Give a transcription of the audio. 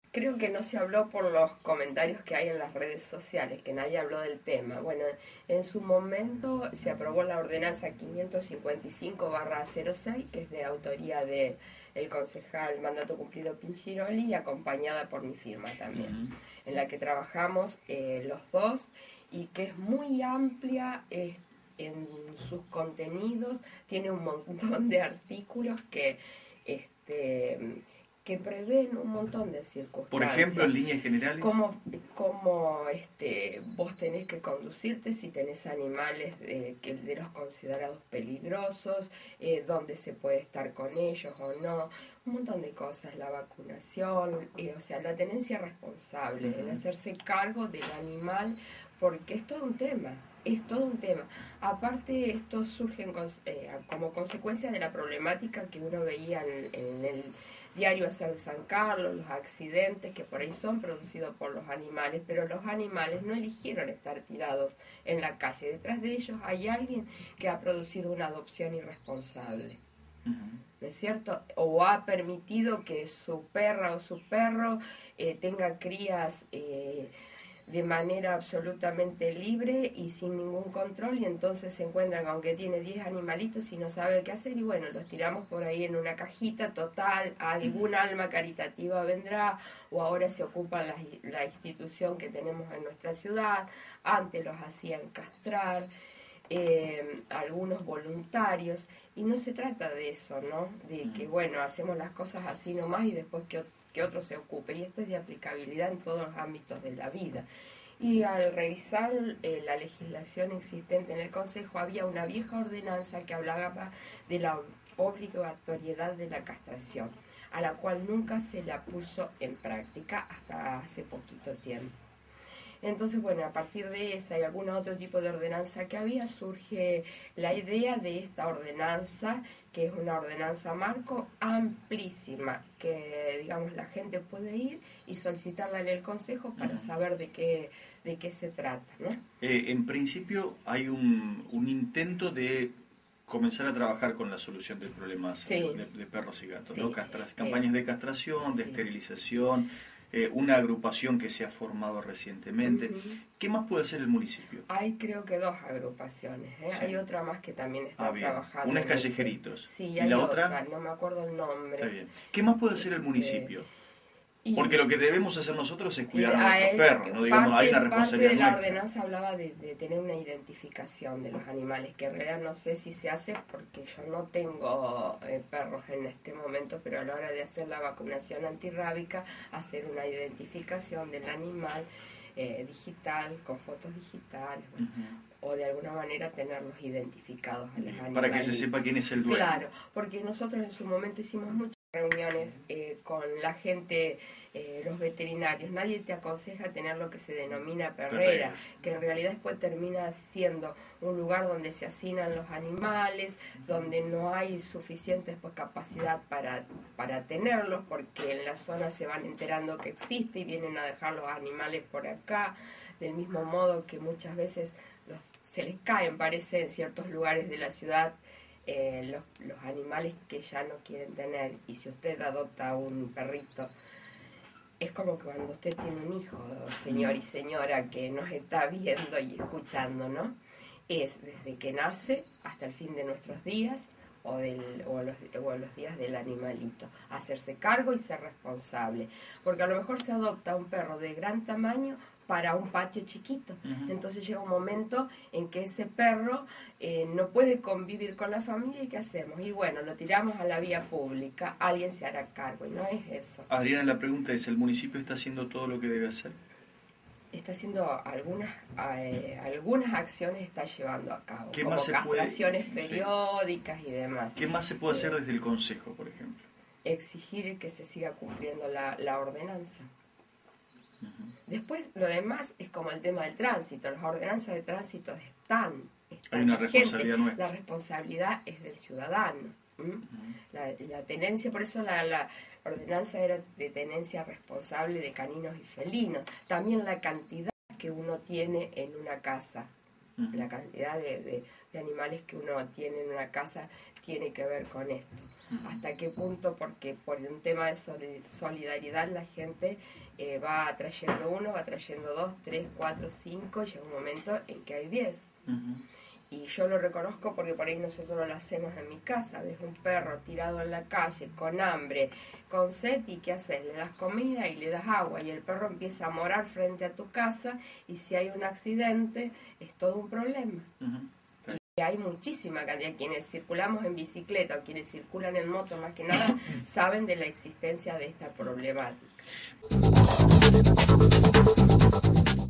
Creo que no se habló por los comentarios que hay en las redes sociales, que nadie habló del tema. Bueno, en su momento se aprobó la ordenanza 555/06, que es de autoría de el concejal Mandato Cumplido Pinchiroli y acompañada por mi firma también, en la que trabajamos los dos y que es muy amplia en sus contenidos, tiene un montón de artículos que prevén un montón de circunstancias. Por ejemplo, en líneas generales. Cómo vos tenés que conducirte si tenés animales de los considerados peligrosos, dónde se puede estar con ellos o no, un montón de cosas, la vacunación, o sea, la tenencia responsable, el hacerse cargo del animal, porque es todo un tema. Es todo un tema. Aparte, esto surge como consecuencia de la problemática que uno veía en el diario Hacer de San Carlos, los accidentes que por ahí son producidos por los animales, pero los animales no eligieron estar tirados en la calle. Detrás de ellos hay alguien que ha producido una adopción irresponsable. ¿No es cierto? O ha permitido que su perra o su perro tenga crías de manera absolutamente libre y sin ningún control, y entonces se encuentran aunque tiene 10 animalitos y no sabe qué hacer, y bueno, los tiramos por ahí en una cajita, total, algún alma caritativa vendrá, o ahora se ocupa la institución que tenemos en nuestra ciudad, antes los hacían castrar, algunos voluntarios, y no se trata de eso, ¿no? De que, bueno, hacemos las cosas así nomás y después que otro se ocupe, y esto es de aplicabilidad en todos los ámbitos de la vida. Y al revisar la legislación existente en el Consejo, había una vieja ordenanza que hablaba de la obligatoriedad de la castración, a la cual nunca se la puso en práctica hasta hace poquito tiempo. Entonces, bueno, a partir de esa y algún otro tipo de ordenanza que había, surge la idea de esta ordenanza, que es una ordenanza marco amplísima, que, digamos, la gente puede ir y solicitarla en el Consejo para saber de qué se trata, ¿no? En principio hay un intento de comenzar a trabajar con la solución de problemas de perros y gatos, ¿no? Campañas de castración, de esterilización, una agrupación que se ha formado recientemente. ¿Qué más puede hacer el municipio? Hay creo que 2 agrupaciones, ¿eh? Hay otra más que también está trabajando. Una es Callejeritos. Sí, ¿Y hay la otra? No me acuerdo el nombre. Está bien. ¿Qué más puede hacer el municipio? Porque lo que debemos hacer nosotros es cuidar a nuestros perros, ¿no? Digamos, hay una responsabilidad nuestra. Parte de la ordenanza hablaba de tener una identificación de los animales, que en realidad no sé si se hace porque yo no tengo perros en este momento, pero a la hora de hacer la vacunación antirrábica, hacer una identificación del animal digital, con fotos digitales, o de alguna manera tenerlos identificados a los animales. Para que se sepa quién es el dueño. Claro, porque nosotros en su momento hicimos muchas reuniones con la gente, los veterinarios. Nadie te aconseja tener lo que se denomina perrera, que en realidad después termina siendo un lugar donde se hacinan los animales, donde no hay suficiente capacidad para tenerlos, porque en la zona se van enterando que existe y vienen a dejar los animales por acá, del mismo modo que muchas veces se les caen, parece, en ciertos lugares de la ciudad los animales que ya no quieren tener. Y si usted adopta un perrito, es como que cuando usted tiene un hijo, señor y señora que nos está viendo y escuchando, ¿no? Es desde que nace hasta el fin de nuestros días o los días del animalito, hacerse cargo y ser responsable, porque a lo mejor se adopta un perro de gran tamaño para un patio chiquito. Entonces llega un momento en que ese perro no puede convivir con la familia, y ¿qué hacemos? Y bueno, lo tiramos a la vía pública, alguien se hará cargo, y no es eso. Adriana, la pregunta es, ¿el municipio está haciendo todo lo que debe hacer? Está haciendo algunas acciones, está llevando a cabo, ¿Qué como más se castraciones periódicas y demás. ¿Qué más se puede hacer desde el Consejo, por ejemplo? Exigir que se siga cumpliendo la ordenanza. Después, lo demás es como el tema del tránsito. Las ordenanzas de tránsito están hay una responsabilidad nuestra. La responsabilidad es del ciudadano. La tenencia, por eso la ordenanza era de tenencia responsable de caninos y felinos. También la cantidad que uno tiene en una casa, la cantidad de animales que uno tiene en una casa tiene que ver con esto. hasta qué punto, porque por un tema de solidaridad la gente va trayendo uno, va trayendo 2, 3, 4, 5, y llega un momento en que hay 10. Y yo lo reconozco porque por ahí nosotros lo hacemos en mi casa. Ves un perro tirado en la calle, con hambre, con sed, ¿y qué haces? Le das comida y le das agua, y el perro empieza a morar frente a tu casa, y si hay un accidente, es todo un problema. Y hay muchísima cantidad. Quienes circulamos en bicicleta o quienes circulan en moto, más que nada, saben de la existencia de esta problemática.